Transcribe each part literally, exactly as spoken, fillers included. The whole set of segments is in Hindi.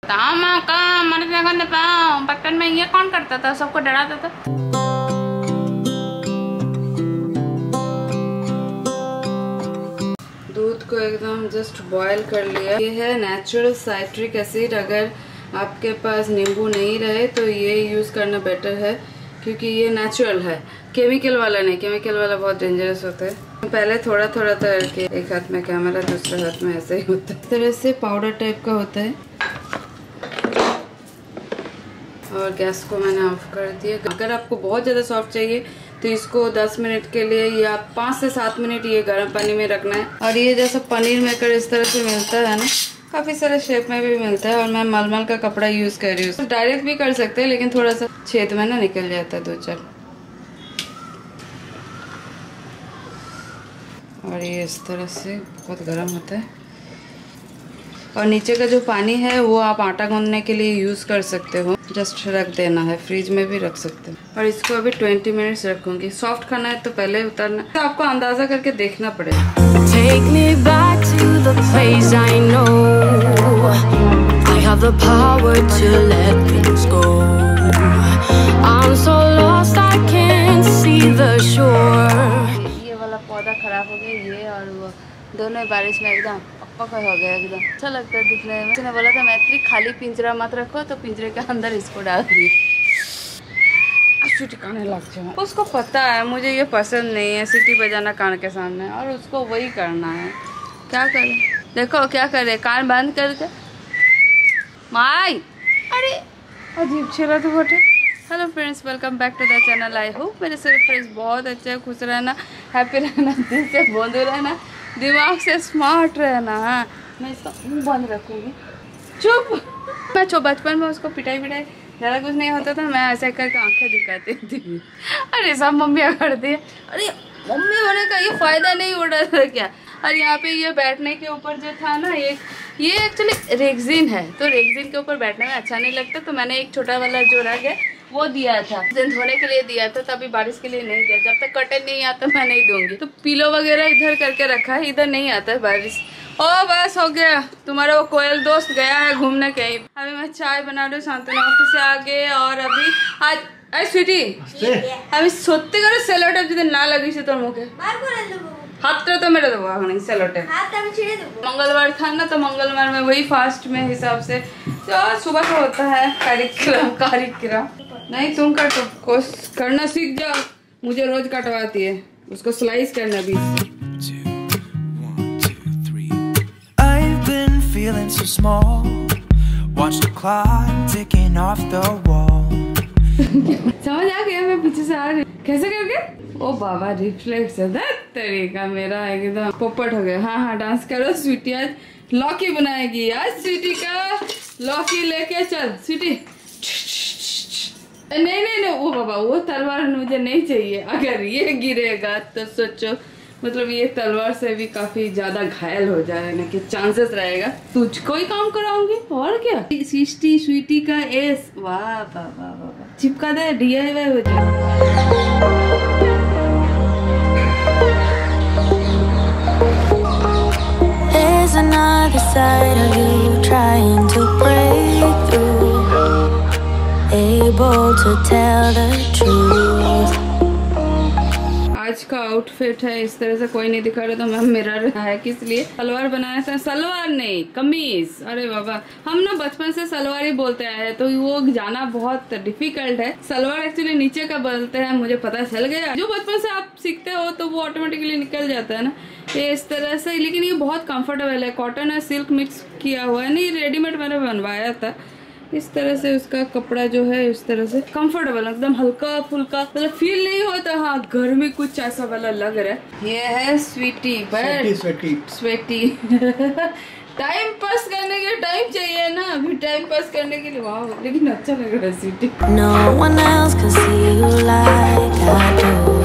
बचपन में ये कौन करता था, सबको डराता था। दूध को एकदम जस्ट बॉईल कर लिया। ये है नेचुरल साइट्रिक एसिड। अगर आपके पास नींबू नहीं रहे तो ये यूज करना बेटर है, क्योंकि ये नेचुरल है, केमिकल वाला नहीं। केमिकल वाला बहुत डेंजरस होता है। पहले थोड़ा थोड़ा करके, एक हाथ में कैमरा दूसरे हाथ में ऐसे ही होता है। इस तरह से पाउडर टाइप का होता है। और गैस को मैंने ऑफ कर दिया। अगर आपको बहुत ज़्यादा सॉफ्ट चाहिए तो इसको दस मिनट के लिए या पाँच से सात मिनट ये गर्म पानी में रखना है। और ये जैसा पनीर मेकर इस तरह से मिलता है ना, काफ़ी सारे शेप में भी मिलता है। और मैं मलमल का कपड़ा यूज़ कर रही हूँ। डायरेक्ट भी कर सकते हैं, लेकिन थोड़ा सा छेद में ना निकल जाता है दो चार। और ये इस तरह से बहुत गर्म होता है। और नीचे का जो पानी है वो आप आटा गूंदने के लिए यूज़ कर सकते हो। जस्ट रख देना है, फ्रिज में भी रख सकते हो। और इसको अभी बीस मिनट्स रखूंगी। सॉफ्ट खाना है तो पहले उतारना, तो आपको अंदाजा करके देखना पड़ेगा। Take me back to the place I know. I have the power to let things go. I'm so lost I can't see the shore. ये वाला पौधा खराब हो गया, ये और वो दोनों बारिश में एकदम पका हो गया। एकदम अच्छा लगता है दिखने में। उसने बोला था मैत्री खाली पिंजरा मत रखो, तो पिंजरे के अंदर इसको डाल दी। सीटी काने लग जाए। उसको पता है मुझे ये पसंद नहीं है सीटी बजाना कान के सामने, और उसको वही करना है। क्या करे, देखो क्या करे, कान बंद करके माई। अरे अजीब छेला तो बोटे। Hello friends, welcome back to the channel. I hope मेरे सारे फ्रेंड्स बहुत अच्छे है, खुश रहना, हैप्पी रहना, दिल से बोंदू रहना, दिमाग से स्मार्ट रहना। हाँ, मैं इसका मुँह बंद रखूँगी। चुप। मैं चो बचपन में उसको पिटाई पिटाई ज़्यादा कुछ नहीं होता था, मैं ऐसे करके आंखें दिखाती थी। अरे सब मम्मियाँ करती है। अरे मम्मी होने का ये फ़ायदा नहीं उड़ा था क्या। और यहाँ पे ये बैठने के ऊपर जो था ना, ये ये एक्चुअली रेक्सिन है, तो रेक्सिन के ऊपर बैठने में अच्छा नहीं लगता। तो मैंने एक छोटा वाला जो रग है वो दिया था, दिन धोने के लिए दिया था, तभी बारिश के लिए नहीं दिया। जब तक कर्टन नहीं आता मैं नहीं दूंगी। तो पिलो वगैरह इधर करके रखा है, इधर नहीं आता है बारिश। ओ बस हो गया, तुम्हारा वो कोयल दोस्त गया है घूमने कहीं। अभी मैं चाय बना रही हूँ, शांतनु ऑफिस से आगे। और अभी आज अरे स्वीटी আমি সত্যি করে সেলোটেপ যদি না লাগিয়েছি তোর মুখে বার করে দেব, হাতটা তো মেরে দেবো এখন সেলোটেপ, हाथ আমি ছিঁড়ে দেব। मंगलवार था ना, तो मंगलवार में वही फास्ट में हिसाब से तो सुबह का होता है कार्यक्रम। कार्यक्रम नहीं तुम काटो, कोशिश करना सीख जाओ। मुझे रोज कटवाती है, उसको स्लाइस करना भी। Feeling so small, watch the clock ticking off the wall. समझ आ गया, मैं पीछे से आ रही हूँ। कैसे करके? ओ बाबा रिफ्लेक्स है तरीका मेरा एकदम पोपट हो गया। हाँ हाँ डांस करो स्वीटी। आज लॉकी बनाएगी, आज स्वीटी का लॉकी लेके चल स्वीटी। नहीं नहीं नहीं, वो बाबा वो तलवार मुझे नहीं चाहिए। अगर ये गिरेगा तो सोचो, मतलब ये तलवार से भी काफी ज्यादा घायल हो जाने के चांसेस रहेगा। तुझको ही काम कराऊंगी और क्या। सिस्टी स्वीटी का एस, वाह वाह वाह वाह, चिपका दे, डीआईवाई हो जाए। There's another side of you trying to break through, able to tell the truth. आज का आउटफिट है इस तरह से, कोई नहीं दिखा रहा तो मैं मिरर है किस लिए। सलवार बनाया था, सलवार नहीं कमीज। अरे बाबा, हम ना बचपन से सलवार ही बोलते आए हैं, तो वो जाना बहुत डिफिकल्ट है। सलवार एक्चुअली नीचे का बोलते हैं, मुझे पता चल गया। जो बचपन से आप सीखते हो तो वो ऑटोमेटिकली निकल जाता है ना, ये इस तरह से। लेकिन ये बहुत कंफर्टेबल है, कॉटन और सिल्क मिक्स किया हुआ है। नहीं रेडीमेड मैंने बनवाया था। इस तरह से उसका कपड़ा जो है इस तरह से कंफर्टेबल, एकदम हल्का फुल्का, मतलब फील नहीं होता हाँ घर में कुछ ऐसा वाला लग रहा है। ये है sweetie, but sweaty sweaty time pass करने के टाइम चाहिए ना, अभी टाइम पास करने के लिए। वाह लेकिन अच्छा लग रहा है Sweety. No one else can see you like I do.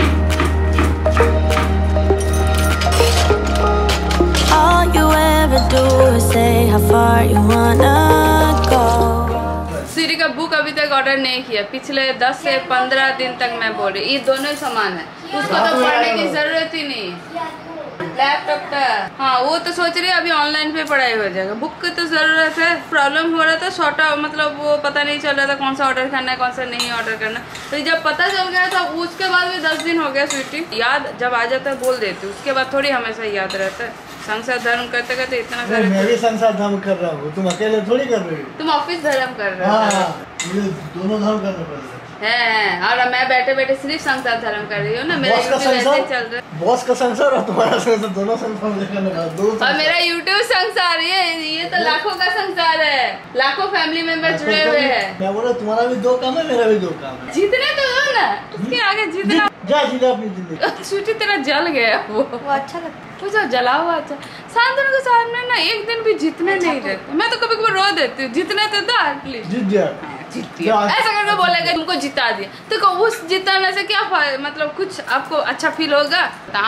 All you ever do is say how far you wanna go. सीरी का बुक अभी तक ऑर्डर नहीं किया, पिछले दस से पंद्रह दिन तक मैं बोल रही। ये दोनों ही सामान है, उसको तो पढ़ने की जरूरत ही नहीं है। लैपटॉप का। हाँ वो तो सोच रही है अभी ऑनलाइन पे पढ़ाई हो जाएगा। बुक की तो जरूरत है। प्रॉब्लम हो रहा था शॉर्ट, मतलब वो पता नहीं चल रहा था कौन सा ऑर्डर करना है कौन सा नहीं ऑर्डर करना। तो जब पता चल गया था उसके बाद भी दस दिन हो गया स्वीटी। याद जब आ जाता है बोल देती, उसके बाद थोड़ी हमेशा याद रहता है। संसार धर्म करते करते इतना सारे। मैं भी संसार धर्म कर रहा हूँ, तुम अकेले थोड़ी कर रही हो। तुम ऑफिस धर्म कर रहे हो। हाँ, मुझे दोनों धर्म करने पड़ते है। और मैं बैठे बैठे सिर्फ संसार धर्म कर रही हूँ ना। मेरा बॉस का यूट्यूब ऐसे संसार, चल रहा है। बॉस का संसार और तुम्हारा संसार, दोनों संसार मुझे करने का। दो और मेरा यूट्यूब संसार, ये ये तो लाखों का संसार है। लाखों फैमिली मेंबर जुड़े हुए हैं। मैं बोला तुम्हारा भी दो काम है, मेरा भी दो काम है। जीतने तो दो ना, उसके आगे जीतना। जा जीता अपनी जिंदगी। स्वीटी तेरा जल गया वो वो अच्छा लगता है। वो जो जला हुआ अच्छा। शांतनु के सामने ना एक दिन भी जीतने नहीं देते। मैं तो कभी कभी रो देती हूँ। जीतने तो दो एटलीस्ट। जीत जा ऐसा करके बोलेगा तुमको जिता दिया तो उस जिताने से क्या मतलब कुछ आपको अच्छा फील होगा?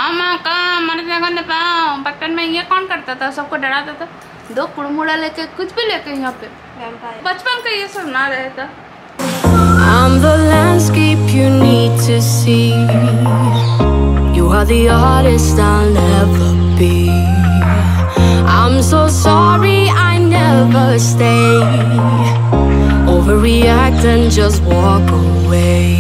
बचपन में ये कौन करता था, सबको डराता था। दो कुड़मुड़ा लेके कुछ भी लेके यहाँ पे बचपन का ये सब ना रहता। I'm the landscape you need to see. You are the artist I'll never be. I'm so sorry I never stay. Overreact and just walk away.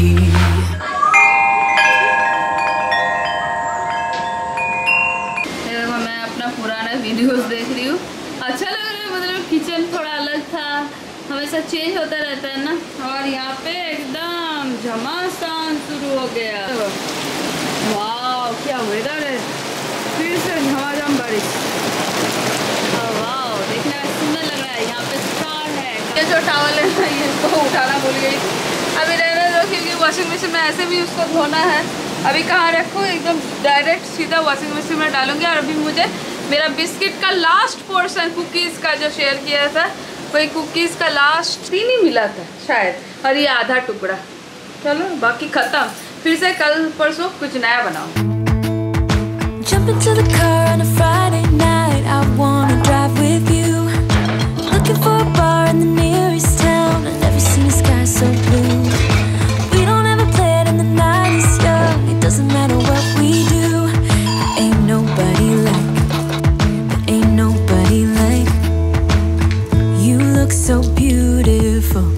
देखो मैं अपना पुराना वीडियोस देख रही हूँ। अच्छा लग रहा है, मतलब किचन थोड़ा अलग था, हमेशा चेंज होता रहता है ना। और यहाँ पे एकदम घमासान शुरू हो गया। वाह क्या वेदर है, फिर से झमाझम बारिश। वाह देखने में सुंदर लग रहा है। यहाँ पे स्टार है। ये जो टॉवल है ना ये इसको उठाना भूल गई। अभी रहने दो क्योंकि वॉशिंग मशीन में ऐसे भी उसको धोना है। अभी कहाँ रखूँ, एकदम डायरेक्ट सीधा वॉशिंग मशीन में डालूंगी। और अभी मुझे मेरा बिस्किट का लास्ट पोर्शन कुकीज़ का जो शेयर किया था, कोई कुकीज़ का लास्ट तीन ही मिला था शायद, और ये आधा टुकड़ा। चलो बाकी खत्म, फिर से कल परसों कुछ नया बनाओ। Jump into the car on a Friday night. I wanna drive with you. Looking for a bar in the nearest town. I've never seen the sky so blue. We don't ever play it and the night is young. It doesn't matter what we do. There ain't nobody like, there ain't nobody like. You look so beautiful.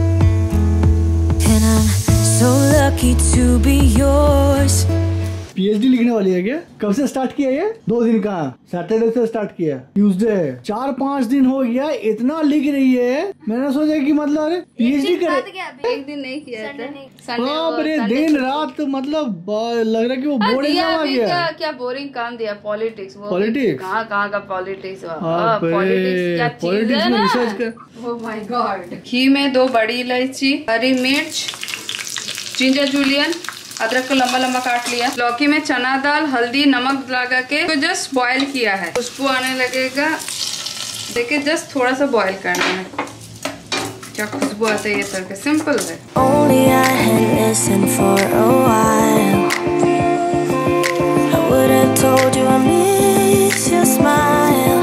And I'm so lucky to be yours. PhD लिखने वाली है क्या? कब से स्टार्ट किया ये? दो दिन का, सैटरडे से स्टार्ट किया, ट्यूसडे। चार पाँच दिन हो गया, इतना लिख रही है। मैंने सोचा कि मतलब पीएचडी करे। एक दिन नहीं किया था। बाप रे, दिन रात मतलब लग रहा है कि वो बोर्ड एग्जाम आ गया। क्या क्या बोरिंग काम दिया, पॉलिटिक्स। पॉलिटिक्स कहाँ कहाँ का पॉलिटिक्स। पॉलिटिक्स क्या चीज है ना? रिसर्च कर। Oh my God. घी में दो बड़ी इलायची, हरी मिर्च, जिंजर जूलियन, अदरक को लंबा लंबा काट लिया। लौकी में चना दाल, हल्दी, नमक लगा के तो जस्ट बॉईल किया है। खुशबू आने लगेगा, देखिए जस्ट थोड़ा सा बॉईल करना है। क्या खुशबू आती है ये तड़के, सिंपल है। Only I had listened for a while. I would have told you I miss your smile.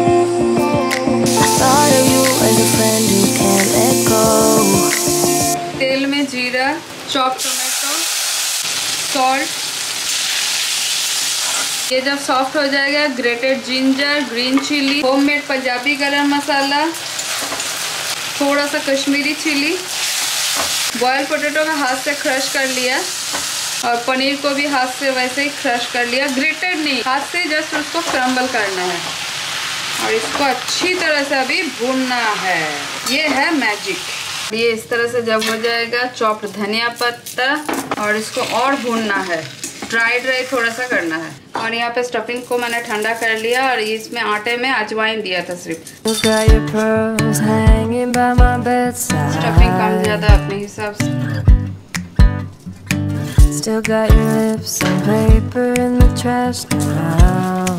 I thought of you as a friend who can't let go. तेल में जीरा, चॉप टोमेटो, सॉल्ट। ये जब सॉफ्ट हो जाएगा, grated ginger, green chilli, homemade Punjabi garam masala, थोड़ा सा कश्मीरी चिली। बॉयल पोटैटो में हाथ से क्रश कर लिया और पनीर को भी हाथ से वैसे ही क्रश कर लिया। ग्रेटेड नहीं, हाथ से जस्ट उसको क्रम्बल करना है और इसको अच्छी तरह से अभी भूनना है। ये है मैजिक। ये इस तरह से जब हो जाएगा, चॉप्ड धनिया पत्ता, और इसको और भूनना है। ड्राई ड्राई थोड़ा सा करना है। और यहाँ पे स्टफिंग को मैंने ठंडा कर लिया और इसमें आटे में अजवाइन दिया था सिर्फ। स्टफिंग कम ज्यादा अपने हिसाब से। Still got your lips on paper in the trash now.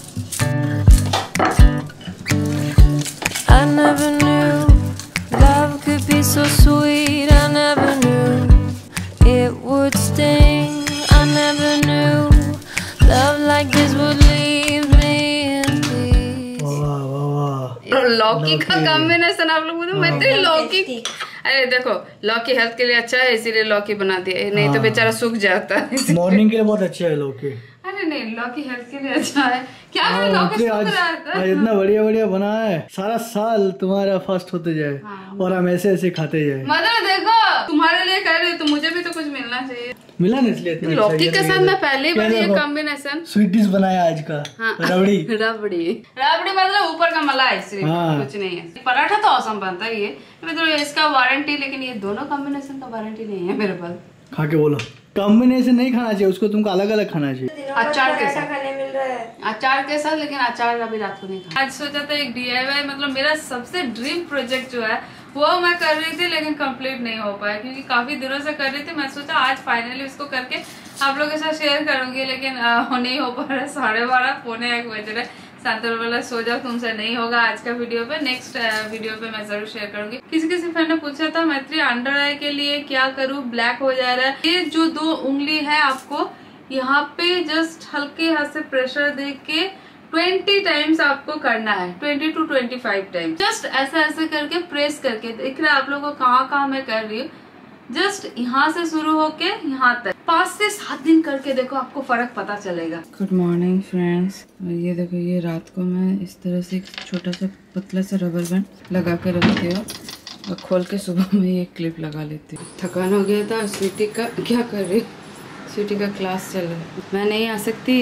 I never knew love could be so sweet. I never knew it would sting. I never knew love like this would leave me in peace. वाह वाह वाह। लौकी का कॉम्बिनेशन आप लोग बोलते, मैं तो लौकी। अरे देखो लौकी हेल्थ के लिए अच्छा है, इसीलिए लौकी बना दिया, नहीं तो बेचारा सूख जाता है। मॉर्निंग के लिए बहुत अच्छा है लौकी। अरे नहीं, लॉ की हेल्थ के लिए अच्छा है। क्या है लॉ का आज, आज इतना बढ़िया बढ़िया बना है, सारा साल तुम्हारा फास्ट होते जाए। हाँ, और हम ऐसे ऐसे खाते जाए। मतलब देखो तुम्हारे लिए कर रही हूँ तो मुझे भी तो कुछ मिलना चाहिए। मिला नहीं इसलिए इतना लौकी के साथ मैं पहले बार ये कॉम्बिनेशन स्वीट डिश बनाया आज का। हाँ। रबड़ी रबड़ी रबड़ी मतलब ऊपर का मलाई सिर्फ। हाँ। कुछ नहीं है। पराठा तो औसम बनता है ये, तो इसका वारंटी, लेकिन ये दोनों कॉम्बिनेशन का वारंटी नहीं है मेरे पास। खा के बोलो, कॉम्बिनेशन नहीं खाना चाहिए उसको, तुमको अलग अलग खाना चाहिए। अचार के साथ खाने मिल रहा है, अचार के साथ, लेकिन अचार अभी रात को नहीं खाना। आज सोचा था एक डी आई वाई, मतलब मेरा सबसे ड्रीम प्रोजेक्ट जो है वो मैं कर रही थी, लेकिन कंप्लीट नहीं हो पाया क्योंकि काफी दिनों से कर रही थी। मैं सोचा आज फाइनली उसको करके आप लोगों के साथ शेयर करूंगी, लेकिन आ, नहीं हो पा रहा। साढ़े बारह पौने एक बज रहे। शांतल वाला सो जाओ, तुमसे नहीं होगा आज का वीडियो पे। नेक्स्ट वीडियो पे मैं जरूर शेयर करूंगी। किसी किसी फ्रेंड ने पूछा था मैत्री अंडर आई के लिए क्या करूं, ब्लैक हो जा रहा है। ये जो दो उंगली है आपको यहाँ पे जस्ट हल्के हाथ से प्रेशर दे के ट्वेंटी टाइम्स आपको करना है, twenty to twenty five time. Just ऐसा ऐसे करके प्रेस करके, देख रहे हैं आप लोगों को कहाँ कहाँ मैं कर रही हूँ। जस्ट यहाँ से शुरू होके यहाँ तक पाँच से सात दिन करके देखो, आपको फर्क पता चलेगा। Good morning friends. ये देखो, ये रात को मैं इस तरह से एक छोटा सा पतला सा रबर बैंड लगा के रखती हूँ और खोल के सुबह में ये क्लिप लगा लेती हूँ। थकान हो गया था। स्वीटी का क्या कर रही, स्वीटी का क्लास चल रहा है, मैं नहीं आ सकती।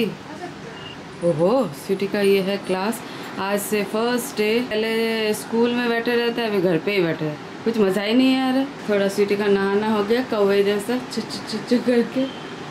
ओहो, स्वीटी का ये है क्लास। आज से फर्स्ट डे। पहले स्कूल में बैठे रहते हैं, अभी घर पे ही बैठे हैं, कुछ मजा ही नहीं आ रहा। थोड़ा स्वीटी का नहाना हो गया कौवे जैसा चुच चुच करके।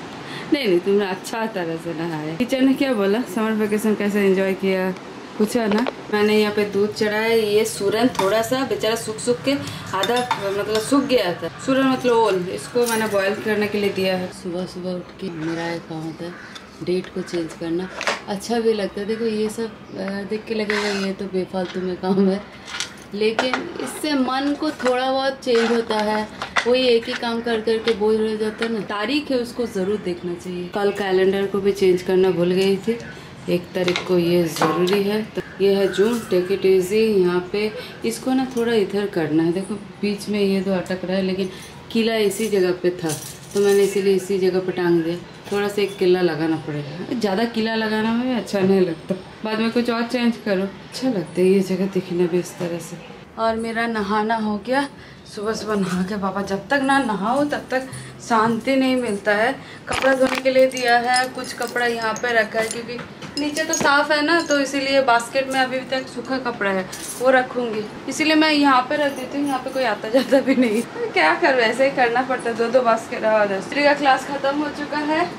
नहीं नहीं, तुमने अच्छा तरह से नहाया। टीचर ने क्या बोला, समर वेकेशन कैसे एंजॉय किया, पूछा ना। मैंने यहाँ पे दूध चढ़ाया। ये सूरन थोड़ा सा बेचारा सूख सूख के आधा मतलब सूख गया था। सूरन मतलब ओल, इसको मैंने बॉयल करने के लिए दिया है। सुबह सुबह उठ के मेरा एक काम होता है डेट को चेंज करना। अच्छा भी लगता है। देखो ये सब देख के लगेगा ये तो बेफालतू में काम है, लेकिन इससे मन को थोड़ा बहुत चेंज होता है। वही एक ही काम कर करके बोझ रह जाता है ना। तारीख है उसको ज़रूर देखना चाहिए। कल कैलेंडर को भी चेंज करना भूल गई थी, एक तारीख को ये ज़रूरी है। तो ये है जून, टेक इट इजी। यहाँ पे इसको ना थोड़ा इधर करना है। देखो बीच में ये दो अटक रहा है, लेकिन किला इसी जगह पे था तो मैंने इसीलिए इसी जगह पे टांग दिया। थोड़ा सा एक किला लगाना पड़ेगा, ज़्यादा किला लगाना में अच्छा नहीं लगता। बाद में कुछ और चेंज करो, अच्छा लगता है ये जगह दिखने भी इस तरह से। और मेरा नहाना हो गया। सुबह सुबह नहा के पापा, जब तक ना नहाओ तब तक शांति नहीं मिलता है। कपड़ा धोने के लिए दिया है, कुछ कपड़ा यहाँ पे रखा है क्योंकि नीचे तो साफ़ है ना, तो इसीलिए बास्केट में अभी तक सूखा कपड़ा है वो रखूँगी, इसीलिए मैं यहाँ पे रख देती हूँ। यहाँ पे कोई आता जाता भी नहीं, क्या करूँ, ऐसे ही करना पड़ता है। दो दो बास्केट। और स्त्री का क्लास ख़त्म हो चुका है।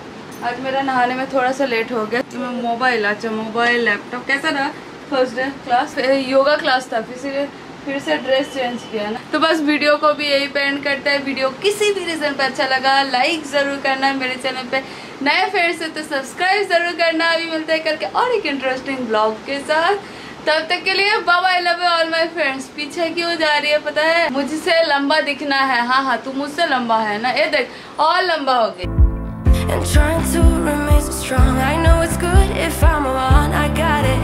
आज मेरा नहाने में थोड़ा सा लेट हो गया। तो मैं मोबाइल, अच्छा मोबाइल लैपटॉप कैसा रहा first day class, yoga class था, इसीलिए फिर से ड्रेस चेंज किया ना। तो बस वीडियो को भी यही पे एंड करते हैं। वीडियो किसी भी रीजन पे अच्छा लगा लाइक जरूर करना, मेरे चैनल पे नए फ्रेंड्स से तो सब्सक्राइब जरूर करना। अभी मिलते हैं करके और एक इंटरेस्टिंग ब्लॉग के साथ। तब तक के लिए bye bye, love you all my friends. पीछे क्यों जा रही है पता है, मुझसे लंबा दिखना है। हाँ हाँ, तू मुझसे लंबा है ना, ये देख और लंबा हो गई। And trying to remain so strong, I know it's good if I'm wrong, I got it.